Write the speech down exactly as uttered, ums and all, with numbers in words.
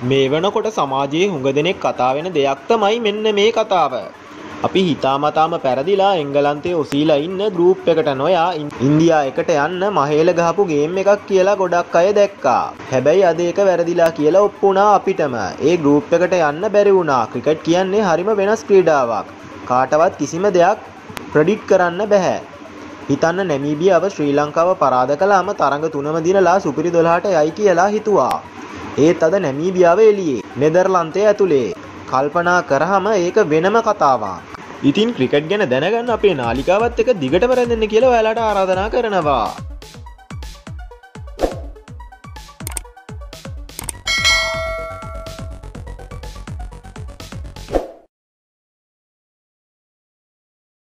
මේ වෙනකොට සමාජයේ හුඟ දෙනෙක් කතා වෙන දෙයක් තමයි මෙන්න මේ කතාව. අපි හිතාමතාම පෙරදිලා එංගලන්තයේ ඔසීලා ඉන්න ගෲප් එකට නොයා ඉන්දියා එකට යන්න මහේල ගහපු ගේම් එකක් කියලා ගොඩක් අය දැක්කා. හැබැයි අද ඒක වැරදිලා කියලා ඔප්පු වුණා අපිටම. ඒ ගෲප් එකට යන්න බැරි වුණා. ක්‍රිකට් කියන්නේ හරිම වෙනස් ක්‍රීඩාවක්. කාටවත් කිසිම දෙයක් ප්‍රෙඩික්ට් කරන්න බෑ. හිතන්න නැමීබියාව ශ්‍රී ලංකාව පරාද කළාම තරඟ තුනම දිනලා සුපිරි දොළහට යයි කියලා හිතුවා. ඒත් අද නැමීබියාව එළියේ. නෙදර්ලන්තයේ ඇතුලේ. කල්පනා කරාම ඒක වෙනම කතාවක්. ඉතින් ක්‍රිකට් ගැන දැනගන්න අපේ නාලිකාවත් එක දිගටම රැඳෙන්න කියලා ඔයාලට ආරාධනා කරනවා.